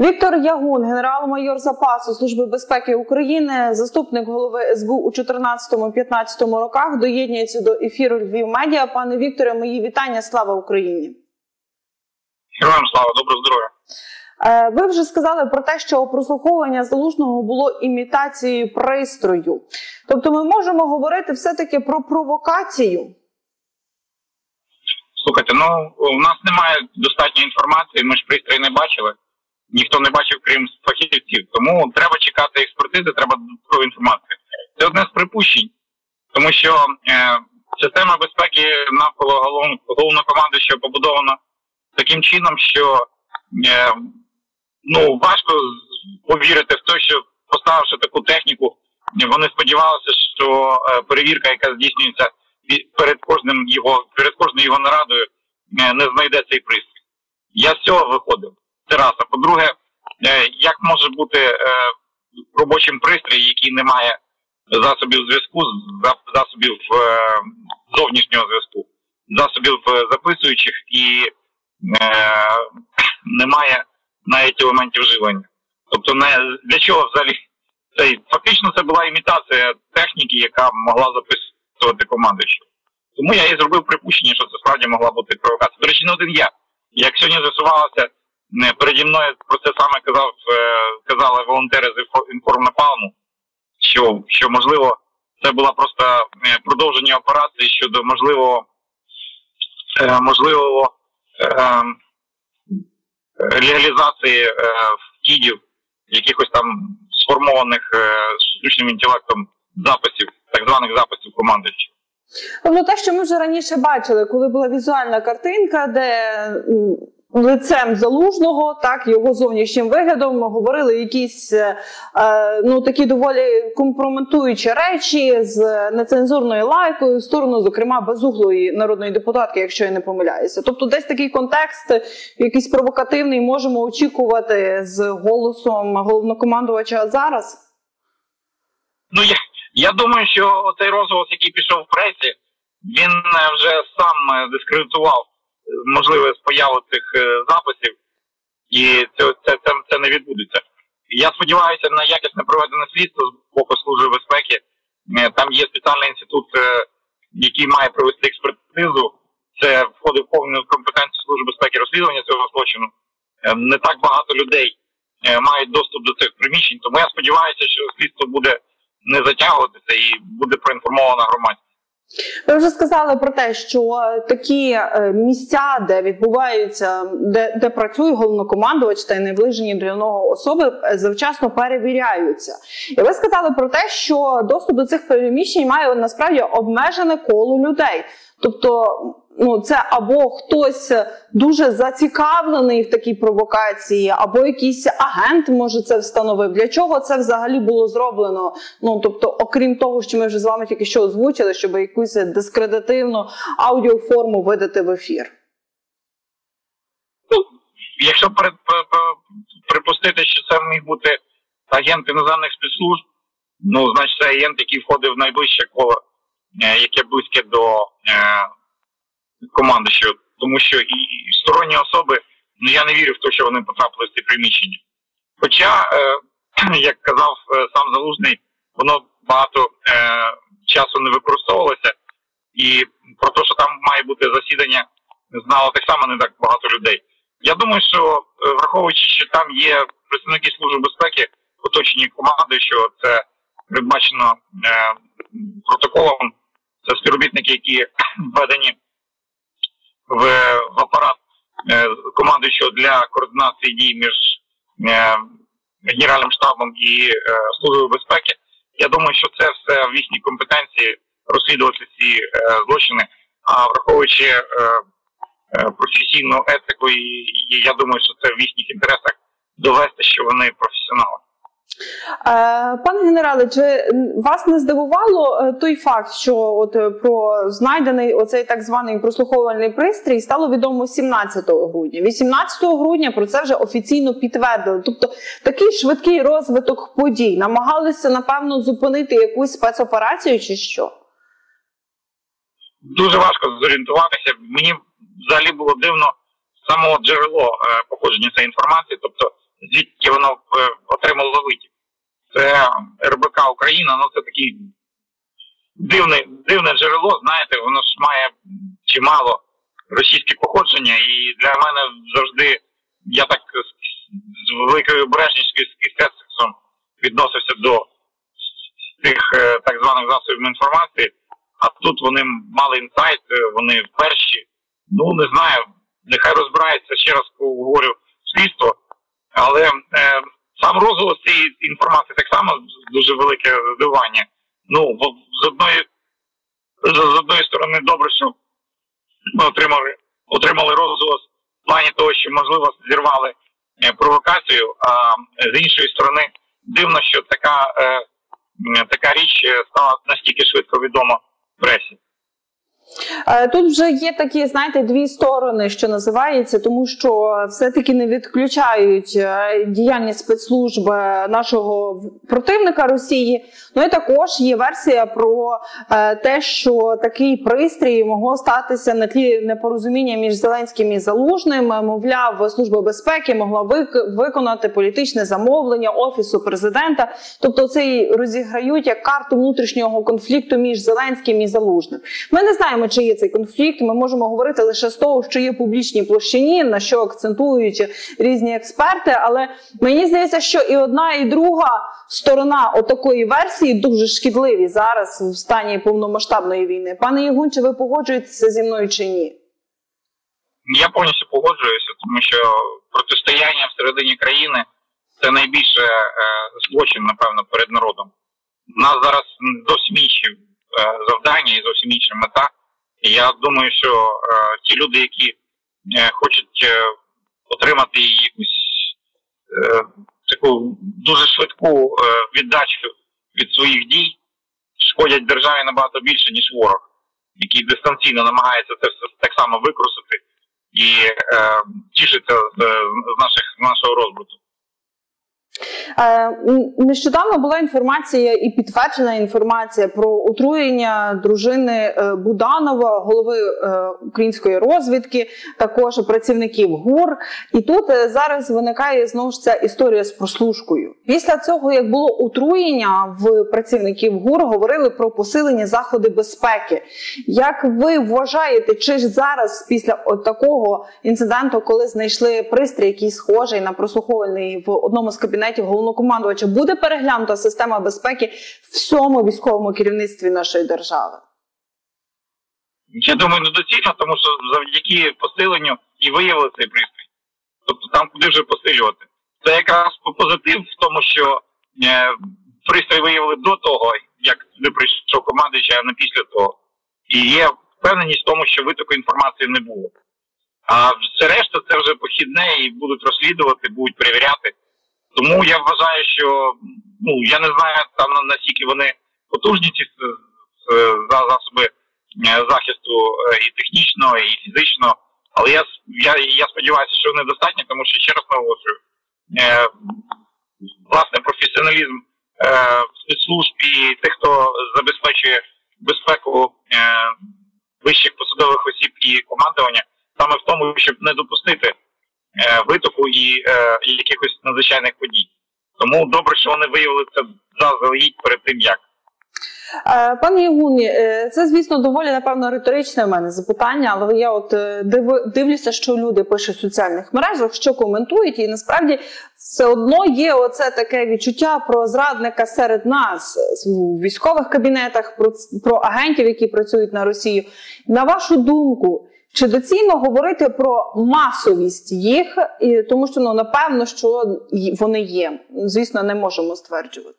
Віктор Ягун, генерал-майор запасу Служби безпеки України, заступник голови СБУ у 2014-2015 роках, доєднується до ефіру Львів Медіа. Пане Вікторе, мої вітання. Слава Україні! Героям слава, доброго здоров'я! Ви вже сказали про те, що прослуховування Залужного було імітацією пристрою. Тобто ми можемо говорити все-таки про провокацію? Слухайте, у нас немає достатньої інформації, ми ж пристрій не бачили. Ніхто не бачив, крім фахівців. Тому треба чекати експертизи, треба додаткової інформації. Це одне з припущень, тому що система безпеки навколо головнокомандуючого побудована таким чином, що важко повірити в те, що поставивши таку техніку, вони сподівалися, що перевірка, яка здійснюється перед кожною його нарадою, не знайде цей пристрій. Я з цього виходив. Це раз. А по-друге, як може бути робочим пристрій, який не має засобів зв'язку, засобів зовнішнього зв'язку, засобів записуючих і немає навіть елементів живлення. Тобто для чого взагалі? Фактично це була імітація техніки, яка могла записувати командуючого. Тому я і зробив припущення, що це справді могла бути провокація. До речі, не один я. Як сьогодні з'ясувалося, переді мною про це саме казали волонтери з інформнапалму, що можливо це була просто продовження операції щодо можливого легалізації вкидів, якихось там сформованих штучним інтелектом записів, так званих записів командуючих. Тобто те, що ми вже раніше бачили, коли була візуальна картинка, де лицем Залужного, так, його зовнішнім виглядом говорили якісь такі доволі компрометуючі речі з нецензурною лайкою в сторону, зокрема, безуглої народної депутатки, якщо я не помиляюся. Тобто десь такий контекст якийсь провокативний можемо очікувати з голосом головнокомандувача зараз? Я думаю, що цей розголос, який пішов в пресі, він вже сам дискредитував можливість появи цих записів, і це не відбудеться. Я сподіваюся на якісне проведене слідство з боку Служби безпеки. Там є спеціальний інститут, який має провести експертизу. Це входить в повну компетенцію Служби безпеки розслідування цього злочину. Не так багато людей мають доступ до цих приміщень, тому я сподіваюся, що слідство буде не затягуватися і буде проінформована громадськість. Ви вже сказали про те, що такі місця, де відбуваються, де працює головнокомандувач та наближені до нього особи, завчасно перевіряються. І ви сказали про те, що доступ до цих приміщень має насправді обмежене коло людей. Тобто, це або хтось дуже зацікавлений в такій провокації, або якийсь агент, може, це встановив. Для чого це взагалі було зроблено? Тобто, окрім того, що ми вже з вами тільки що озвучили, щоб якусь дискредитивну аудіоформу видати в ефір. Якщо припустити, що це міг бути агент іноземних спецслужб, значить це агент, який входив в найближче коло, яке близьке до командуючого, тому що і сторонні особи, я не вірю в те, що вони потрапили в ці приміщення. Хоча, як казав сам Залужний, воно багато часу не використовувалося, і про те, що там має бути засідання, знало так само не так багато людей. Я думаю, що враховуючи, що там є представники Служби безпеки, оточені командуючого, це передбачено протоколом, це співробітники, які введені в апарат командуючого для координації дій між Генеральним штабом і Службою безпеки. Я думаю, що це все в їхній компетенції розслідувати ці злочини, а враховуючи професійну етику, і я думаю, що це в їхніх інтересах довести, що вони професіонали. Пане генерале, чи вас не здивувало той факт, що про знайдений оцей так званий прослуховувальний пристрій стало відомо 17 грудня. 18 грудня про це вже офіційно підтвердили. Тобто такий швидкий розвиток подій. Намагалися, напевно, зупинити якусь спецоперацію чи що? Дуже важко зорієнтуватися. Мені взагалі було дивно само джерело походження цієї інформації. Тобто звідки воно отримало витік. Це РБК Україна, ну це такий дивне джерело, знаєте, воно ж має чимало російське походження, і для мене завжди, я так з великою обережністю і скепсисом відносився до тих так званих засобів інформації, а тут вони мали інсайт, вони перші, ну не знаю, нехай розбирається, ще раз говорю, слідство, але сам розголос цієї інформації так само дуже велике здивування. Ну, з одної сторони, добре, що ми отримали розголос в плані того, що, можливо, зірвали провокацію, а з іншої сторони, дивно, що така річ стала настільки швидко відома в пресі. Тут вже є такі, знаєте, дві сторони, що називається, тому що все-таки не відключають діяльність спецслужб нашого противника Росії. Ну і також є версія про те, що такий пристрій могло статися на тлі непорозуміння між Зеленським і Залужним. Мовляв, Служба безпеки могла виконати політичне замовлення Офісу президента. Тобто це розіграють як карту внутрішнього конфлікту між Зеленським і Залужним. Ми не знаємо, чи є цей конфлікт, ми можемо говорити лише з того, що є в публічній площині, на що акцентують різні експерти, але мені здається, що і одна, і друга сторона отакої версії дуже шкідливі зараз в стані повномасштабної війни. Пане Єгун, чи ви погоджуєтеся зі мною чи ні? Я повністю погоджуюся, тому що протистояння всередині країни – це найбільше злочин, напевно, перед народом. У нас зараз зовсім інші завдання і зовсім інша мета. І я думаю, що ті люди, які хочуть отримати якусь таку дуже швидку віддачу від своїх дій, шкодять державі набагато більше, ніж ворог, який дистанційно намагається це все так само використати і тішиться з нашого розбрату. Нещодавно була інформація і підтверджена інформація про отруєння дружини Буданова, голови української розвідки, також працівників ГУР. І тут зараз виникає знову ж ця історія з прослушкою. Після цього, як було отруєння в працівників ГУР, говорили про посилені заходи безпеки. Як ви вважаєте, чи ж зараз після такого інциденту, коли знайшли пристрій, який схожий на прослуховувальний в одному з кабінетів головнокомандувача, буде переглянута система безпеки в всьому військовому керівництві нашої держави? Я думаю, недоцільно, тому що завдяки посиленню і виявили цей пристрій. Тобто там куди вже посилювати. Це якраз позитив в тому, що пристрій виявили до того, як сюди прийшов командуючий, а не після того. І є впевненість в тому, що витоку інформації не було. А все решта це вже похідне і будуть розслідувати, будуть перевіряти. Тому я вважаю, що, я не знаю там наскільки вони потужні ці засоби захисту і технічно, і фізично, але я сподіваюся, що вони достатні, тому що, ще раз наголошую, власне, професіоналізм спецслужб і тих, хто забезпечує безпеку вищих посадових осіб і командування, саме в тому, щоб не допустити витоку і якихось надзвичайних подій. Тому добре, що вони виявили це заздалегідь перед тим, як. Пане Єгуні, це, звісно, доволі, напевно, риторичне в мене запитання, але я дивлюся, що люди пишуть в соціальних мережах, що коментують, і насправді все одно є оце таке відчуття про зрадника серед нас, у військових кабінетах, про агентів, які працюють на Росію. На вашу думку, чи доцільно говорити про масовість їх, тому що, напевно, що вони є. Звісно, не можемо стверджувати.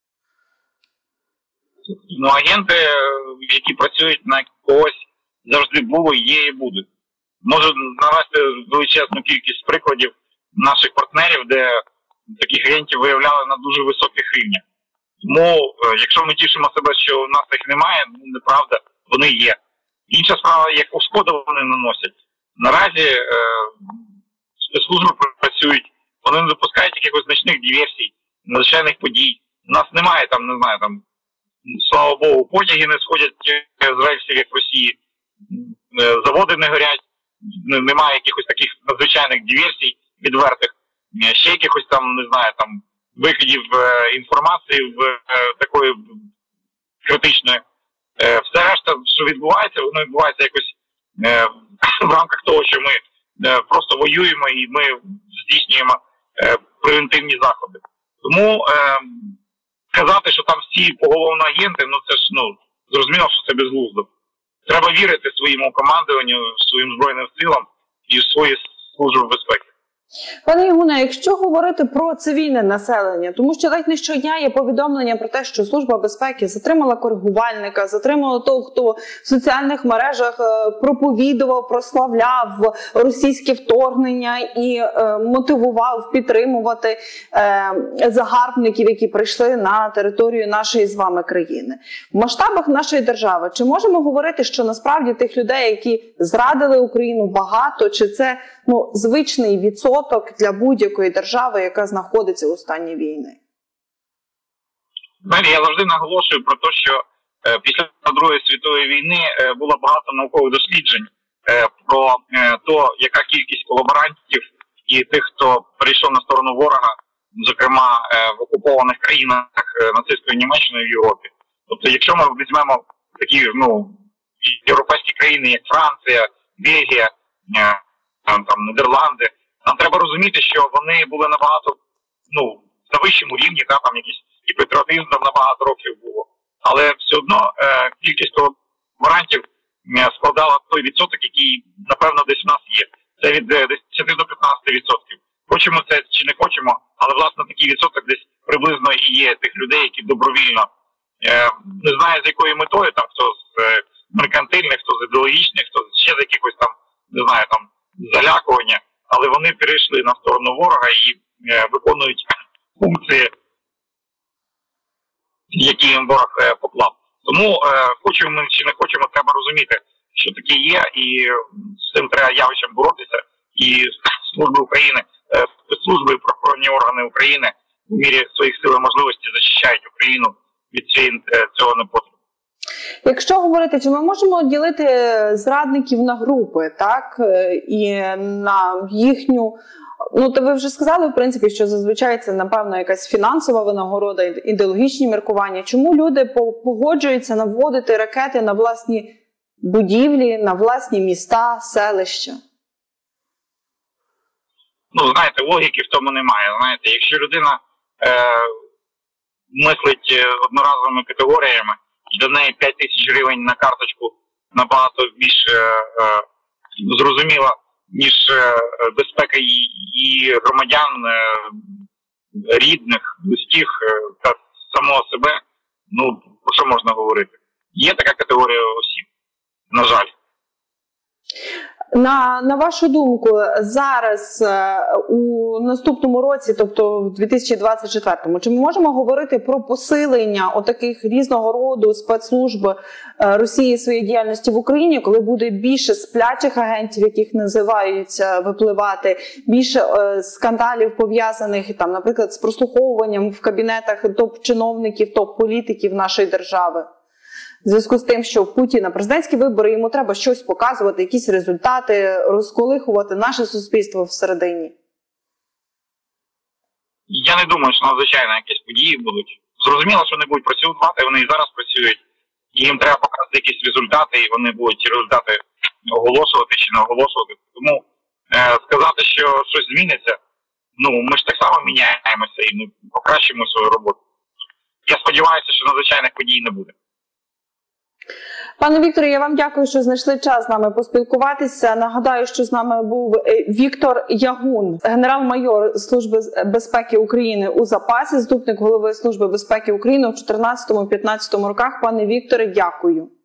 Агенти, які працюють на когось, завжди були, є і будуть. Можу навести величезну кількість прикладів наших партнерів, де таких агентів виявляли на дуже високих рівнях. Тому, якщо ми тішимо себе, що в нас їх немає, неправда, вони є. Інша справа, яку шкоду вони наносять. Наразі спецслужби працюють, вони не допускають якихось значних диверсій, надзвичайних подій. У нас немає слава Богу, потяги не сходять з рельсів, як в Росії, заводи не горять, немає якихось таких надзвичайних диверсій відвертих. ще якихось там, не знаю, там виходів інформації в такої критичної. Все решта, що відбувається, воно відбувається якось в рамках того, що ми просто воюємо і ми здійснюємо превентивні заходи. Тому казати, що там всі поголовно агенти, ну це ж зрозуміло, що це безглуздо. Треба вірити своєму командуванню, своїм Збройним силам і в свої служби безпеки. Пане Ягуне, якщо говорити про цивільне населення, тому що ледь не щодня є повідомлення про те, що Служба безпеки затримала коригувальника, затримала того, хто в соціальних мережах проповідував, прославляв російське вторгнення і мотивував підтримувати загарбників, які прийшли на територію нашої з вами країни. В масштабах нашої держави, чи можемо говорити, що насправді тих людей, які зрадили Україну, багато, чи це звичний відсоток для будь-якої держави, яка знаходиться у стані війни? Я завжди наголошую про те, що після Другої світової війни було багато наукових досліджень про те, яка кількість колаборантів і тих, хто перейшов на сторону ворога, зокрема в окупованих країнах нацистської Німеччини в Європі. Тобто, якщо ми візьмемо такі європейські країни, як Франція, Бельгія, там Нідерланди, нам треба розуміти, що вони були набагато на вищому рівні, там якийсь і патріотизм там набагато років було. Але все одно кількість колаборантів складала той відсоток, який, напевно, десь у нас є. Це від 10 до 15%. Хочемо це чи не хочемо, але, власне, такий відсоток десь приблизно і є тих людей, які добровільно, не знаю з якою метою, там хто з меркантильних, хто з ідеологічних, хто ще з якихось там, не знаю, там, залякування, але вони перейшли на сторону ворога і виконують функції, які їм ворог поклав. Тому хочемо ми чи не хочемо, треба розуміти, що таке є, і з цим треба явищем боротися. І служби України, спецслужби і правоохоронні органи України в мірі своїх сил і можливостей захищають Україну від цього непотребу. Якщо говорити, чи ми можемо ділити зрадників на групи, так, і на їхню, то ви вже сказали, в принципі, що зазвичай це, напевно, якась фінансова винагорода, ідеологічні міркування. Чому люди погоджуються наводити ракети на власні будівлі, на власні міста, селища? Знаєте, логіки в тому немає. Знаєте, якщо людина мислить одноразовими категоріями, для неї 5 тисяч гривень на карточку набагато більш зрозуміла, ніж безпека її громадян, рідних, близьких та самого себе, про що можна говорити? Є така категорія осіб, на жаль. На вашу думку, зараз у наступному році, тобто в 2024-му, чи ми можемо говорити про посилення отаких різного роду спецслужб Росії своєї діяльності в Україні, коли буде більше сплячих агентів, яких називаються, випливати, більше скандалів пов'язаних, там, наприклад, з прослуховуванням в кабінетах топ-чиновників, топ-політиків нашої держави? В зв'язку з тим, що Путін на президентські вибори, йому треба щось показувати, якісь результати, розколихувати наше суспільство всередині. Я не думаю, що надзвичайно якісь події будуть. Зрозуміло, що вони будуть працювати, вони і зараз працюють. І їм треба показати якісь результати, і вони будуть ці результати оголошувати чи не оголошувати. Тому сказати, що щось зміниться, ми ж так само міняємося і ми покращимо свою роботу. Я сподіваюся, що надзвичайних подій не буде. Пане Вікторе, я вам дякую, що знайшли час з нами поспілкуватися. Нагадаю, що з нами був Віктор Ягун, генерал-майор Служби безпеки України у запасі, заступник голови Служби безпеки України у 2014-2015 роках. Пане Вікторе, дякую.